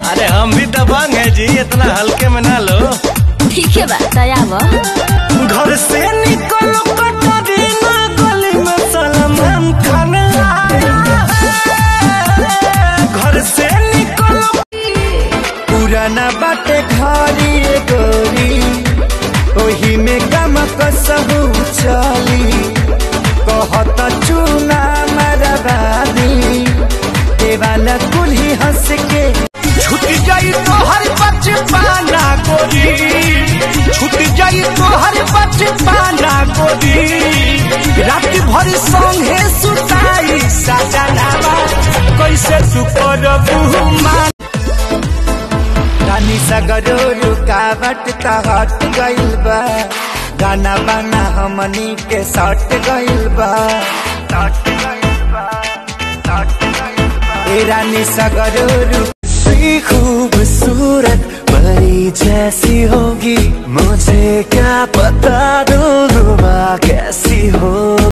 अरे हम भी दबंग है जी, इतना हल्के में ना लो। ठीक है बात घर से निकलो कटरीना गली में सलमान खान आया। घर से निकलो पुराना बाटे घरी गोरी, ओही में गम कसहु चली। कहत चूना मरबादी देवाला कुल्ही हंस के। छूट जाई तो हर बचपना गोरी, छूट जाई तो हर बचपना गोरी। रात भर संगे सुताई सजनावा, कैसे तू करबू मान। रानी सगरो रुकावट त हट गइल बा, गाना बाना हमनी के सट गइल बा। ए रानी सगरो खूबसूरत परी जैसी होगी, मुझे क्या पता दूँ कैसी हो।